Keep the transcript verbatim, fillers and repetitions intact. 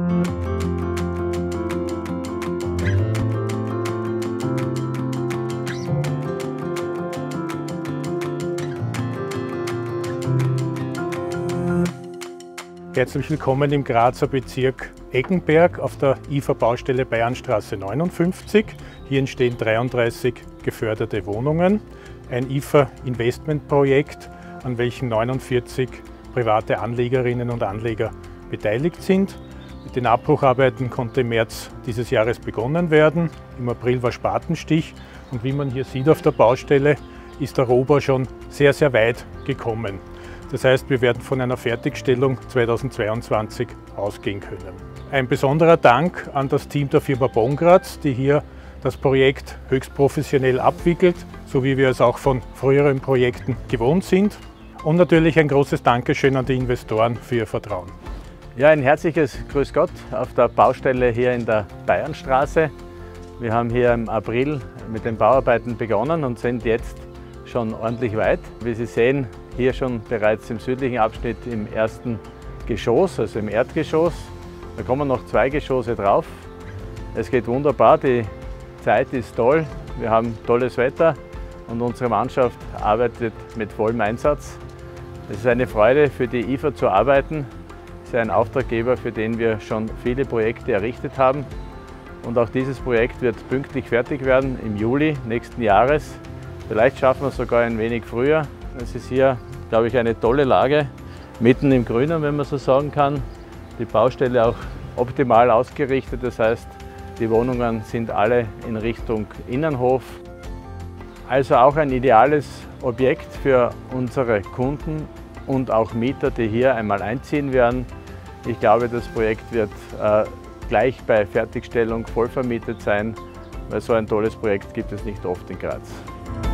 Herzlich willkommen im Grazer Bezirk Eggenberg auf der I F A-Baustelle Bayernstraße neunundfünfzig. Hier entstehen dreiunddreißig geförderte Wohnungen. Ein I F A-Investmentprojekt, an welchem neunundvierzig private Anlegerinnen und Anleger beteiligt sind. Mit den Abbrucharbeiten konnte im März dieses Jahres begonnen werden. Im April war Spatenstich und wie man hier sieht auf der Baustelle, ist der Rohbau schon sehr, sehr weit gekommen. Das heißt, wir werden von einer Fertigstellung zweitausendzweiundzwanzig ausgehen können. Ein besonderer Dank an das Team der Firma Bongratz, die hier das Projekt höchst professionell abwickelt, so wie wir es auch von früheren Projekten gewohnt sind. Und natürlich ein großes Dankeschön an die Investoren für ihr Vertrauen. Ja, ein herzliches Grüß Gott auf der Baustelle hier in der Bayernstraße. Wir haben hier im April mit den Bauarbeiten begonnen und sind jetzt schon ordentlich weit. Wie Sie sehen, hier schon bereits im südlichen Abschnitt im ersten Geschoss, also im Erdgeschoss. Da kommen noch zwei Geschosse drauf. Es geht wunderbar, die Zeit ist toll, wir haben tolles Wetter und unsere Mannschaft arbeitet mit vollem Einsatz. Es ist eine Freude, für die I F A zu arbeiten. Es ist ein Auftraggeber, für den wir schon viele Projekte errichtet haben. Und auch dieses Projekt wird pünktlich fertig werden im Juli nächsten Jahres. Vielleicht schaffen wir es sogar ein wenig früher. Es ist hier, glaube ich, eine tolle Lage, mitten im Grünen, wenn man so sagen kann. Die Baustelle auch optimal ausgerichtet, das heißt, die Wohnungen sind alle in Richtung Innenhof. Also auch ein ideales Objekt für unsere Kunden und auch Mieter, die hier einmal einziehen werden. Ich glaube, das Projekt wird äh, gleich bei Fertigstellung voll vermietet sein, weil so ein tolles Projekt gibt es nicht oft in Graz.